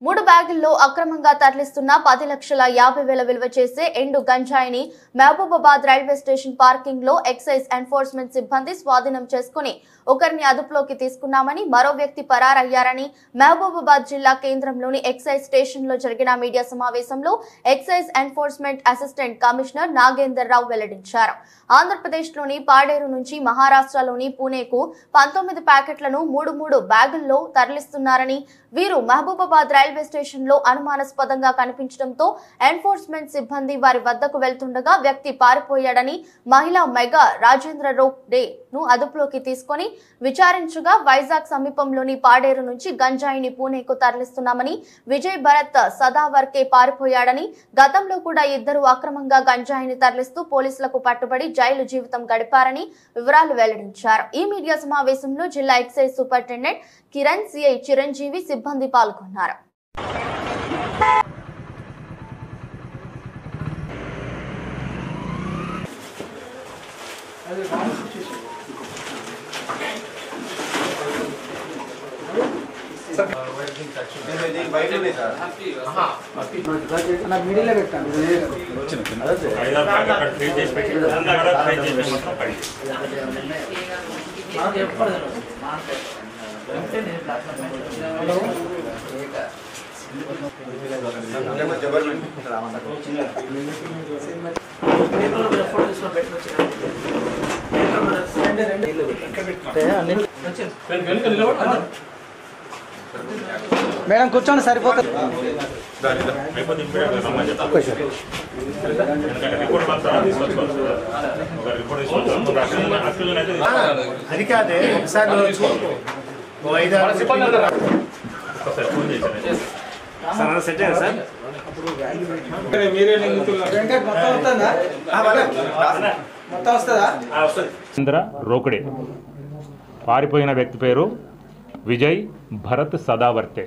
3 బ్యాగుల్లో అక్రమంగా తరలిస్తున్న 10,50,000 విలువ చేసే ఎండు గంజాయిని మహబూబాబాద్ రైల్వే స్టేషన్ పార్కింగ్ లో ఎక్సైజ్ ఎన్ఫోర్స్మెంట్ సిబ్బంది స్వాధీనం చేసుకుని ఒకరిని అదుపులోకి తీసుకున్నామని, మరో వ్యక్తి పరారయ్యారని మహబూబాబాద్ జిల్లా కేంద్రంలోని ఎక్సైజ్ స్టేషన్ లో జరిగిన మీడియా సమావేశంలో excise enforcement assistant commissioner Nagender Rao వెల్లడించారు. ఆంధ్రప్రదేశ్ లోని పాడేరు నుంచి మహారాష్ట్రలోని పూణేకు 19 ప్యాకెట్లను 3 బ్యాగుల్లో తరలిస్తున్నారని, వీరు మహబూబాబాద్ రైల్వే స్టేషన్ లో అనుమానాస్పదంగా కనిపించడంతో ఎన్ఫోర్స్మెంట్ సిబ్బంది వారి వద్దకు వెళ్తుండగా వ్యక్తి పారిపోయాడని, మహిళా మెగా రాజేంద్ర రోక్డే ను అదుపులోకి తీసుకుని విచారించగా వైజాగ్ సమీపంలోని పాడేరు నుంచి గంజాయిని పూణేకు తరలిస్తున్నామని, విజయ్ భరత్ సదావర్కే పారిపోయాడని, గతంలో కూడా ఇద్దరు అక్రమంగా గంజాయిని తరలిస్తూ పోలీసులకు పట్టుబడి జైలు జీవితం గడిపారని వివరాలు వెల్లడించారు. ఈ మీడియా సమావేశంలో జిల్లా excise superintendent Kiran, CI Chiranjeevi సిబ్బంది పాల్గొన్నారు. మేడం కూర్చోండి, సరిపోతుంది. అది కాదే ఒకసారి సెట్ అయ్యారు సార్. మొత్తం వస్తుందా? రోకడే పారిపోయిన వ్యక్తి పేరు విజయ్ భరత్ సదావర్తే.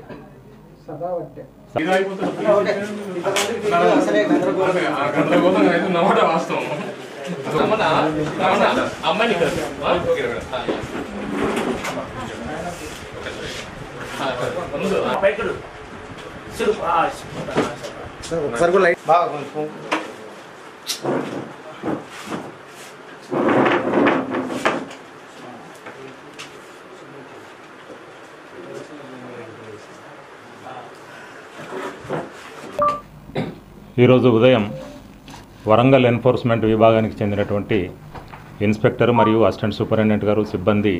ఒకసారి కూడా లైట్ బాగా ఈరోజు ఉదయం వరంగల్ ఎన్ఫోర్స్మెంట్ విభాగానికి చెందినటువంటి ఇన్స్పెక్టర్ మరియు అసిస్టెంట్ సూపరింటెండెంట్ గారు సిబ్బంది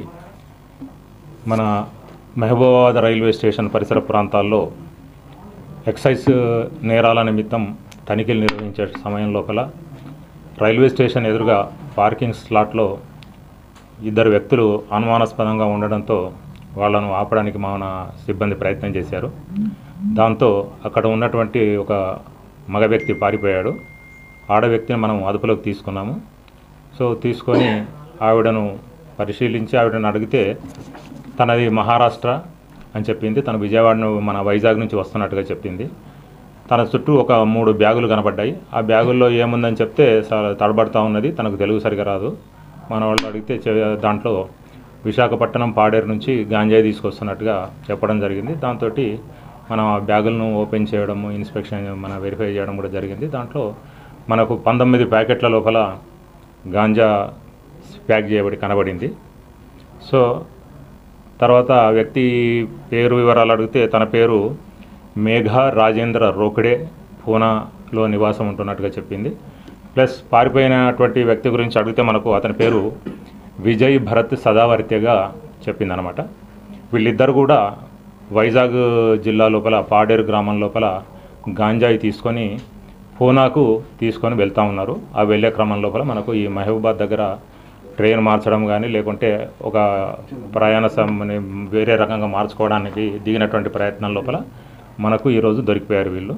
మన మహబూబాబాద్ రైల్వే స్టేషన్ పరిసర ప్రాంతాల్లో ఎక్సైజ్ నేరాల నిమిత్తం తనిఖీలు నిర్వహించే సమయం లోపల రైల్వే స్టేషన్ ఎదురుగా పార్కింగ్ స్లాట్లో ఇద్దరు వ్యక్తులు అనుమానాస్పదంగా ఉండడంతో వాళ్ళను ఆపడానికి మన సిబ్బంది ప్రయత్నం చేశారు. దాంతో అక్కడ ఉన్నటువంటి ఒక మగ వ్యక్తి పారిపోయాడు. ఆడ వ్యక్తిని మనం అదుపులోకి తీసుకున్నాము. సో తీసుకొని ఆవిడను పరిశీలించి ఆవిడను అడిగితే తనది మహారాష్ట్ర అని చెప్పింది. తను విజయవాడను మన వైజాగ్ నుంచి వస్తున్నట్టుగా చెప్పింది. తన చుట్టూ ఒక 3 బ్యాగులు కనబడ్డాయి. ఆ బ్యాగుల్లో ఏముందని చెప్తే తడబడుతూ ఉన్నది. తనకు తెలుగు సరిగా రాదు. మన వాళ్ళు అడిగితే దాంట్లో విశాఖపట్నం పాడేరు నుంచి గాంజాయి తీసుకొస్తున్నట్టుగా చెప్పడం జరిగింది. దాంతో మనం ఆ బ్యాగులను ఓపెన్ చేయడము, ఇన్స్పెక్షన్ మన వెరిఫై చేయడం కూడా జరిగింది. దాంట్లో మనకు 19 ప్యాకెట్ల లోపల గాంజా ప్యాక్ చేయబడి కనబడింది. సో తర్వాత ఆ వ్యక్తి పేరు వివరాలు అడిగితే తన పేరు మేఘా రాజేంద్ర రోకడే, పూనాలో నివాసం ఉంటున్నట్టుగా చెప్పింది. ప్లస్ పారిపోయినటువంటి వ్యక్తి గురించి అడిగితే మనకు అతని పేరు విజయ్ భరత్ సదావర్తేగా చెప్పిందనమాట. వీళ్ళిద్దరు కూడా వైజాగ్ జిల్లా లోపల పాడేరు గ్రామం లోపల గాంజాయి తీసుకొని పూనాకు తీసుకొని వెళ్తూ ఉన్నారు. ఆ వెళ్ళే క్రమం లోపల మనకు ఈ మహబూబాబాద్ దగ్గర ట్రైన్ మార్చడం కానీ లేకుంటే ఒక ప్రయాణ వేరే రకంగా మార్చుకోవడానికి దిగినటువంటి ప్రయత్నం లోపల మనకు ఈరోజు దొరికిపోయారు వీళ్ళు.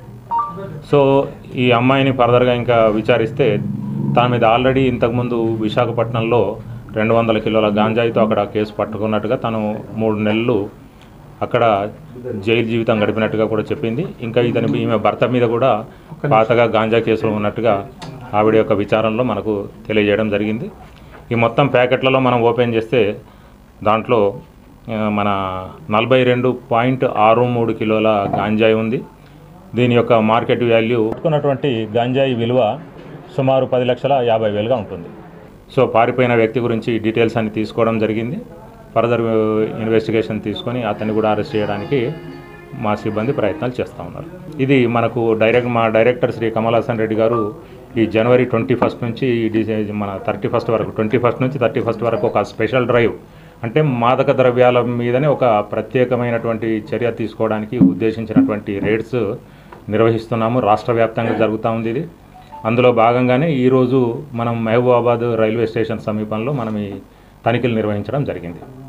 సో ఈ అమ్మాయిని ఫర్దర్గా ఇంకా విచారిస్తే తన మీద ఆల్రెడీ ఇంతకుముందు విశాఖపట్నంలో 200 కిలోల గాంజాయితో అక్కడ కేసు పట్టుకున్నట్టుగా, తను 3 నెలలు అక్కడ జైలు జీవితం గడిపినట్టుగా కూడా చెప్పింది. ఇంకా ఈమె భర్త మీద కూడా పాతగా గాంజా కేసులో ఉన్నట్టుగా ఆవిడ యొక్క విచారణలో మనకు తెలియజేయడం జరిగింది. ఈ మొత్తం ప్యాకెట్లలో మనం ఓపెన్ చేస్తే దాంట్లో మన 42.63 కిలోల గాంజాయి ఉంది. దీని యొక్క మార్కెట్ వాల్యూ పెట్టుకున్నటువంటి గాంజాయి విలువ సుమారు 10,50,000గా ఉంటుంది. సో పారిపోయిన వ్యక్తి గురించి డీటెయిల్స్ అన్ని తీసుకోవడం జరిగింది. ఫర్దర్ ఇన్వెస్టిగేషన్ తీసుకొని అతన్ని కూడా అరెస్ట్ చేయడానికి మా సిబ్బంది ప్రయత్నాలు చేస్తూ ఉన్నారు. ఇది మనకు మా డైరెక్టర్ శ్రీ కమల్ హాసన్ రెడ్డి గారు ఈ జనవరి 21 నుంచి మన 31 వరకు 21 నుంచి 31 వరకు ఒక స్పెషల్ డ్రైవ్ అంటే మాదక ద్రవ్యాల మీదనే ఒక ప్రత్యేకమైనటువంటి చర్య తీసుకోవడానికి ఉద్దేశించినటువంటి రేడ్స్ నిర్వహిస్తున్నాము. రాష్ట్ర వ్యాప్తంగా జరుగుతూ ఉంది ఇది. అందులో భాగంగానే ఈరోజు మనం మహబూబాబాద్ రైల్వే స్టేషన్ సమీపంలో మనం ఈ తనిఖీలు నిర్వహించడం జరిగింది.